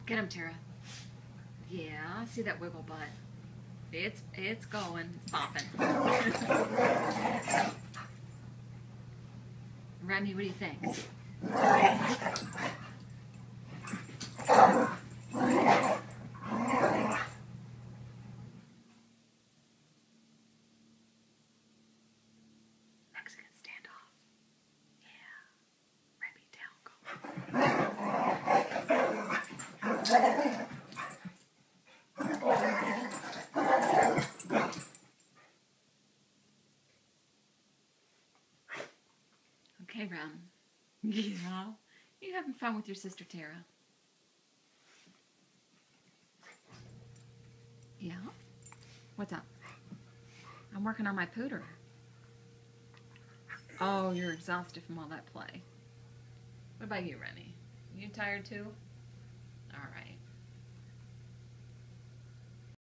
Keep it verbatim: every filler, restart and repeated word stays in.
Get him, Tara. Yeah, see that wiggle butt. It's it's going. It's popping. Remy, what do you think? Mexican standoff. Yeah. Remy down. Go. Okay, Rem. Yeah. You having fun with your sister Tara? Yeah? What's up? I'm working on my pooter. Oh, you're exhausted from all that play. What about you, Rennie? You tired too? All right.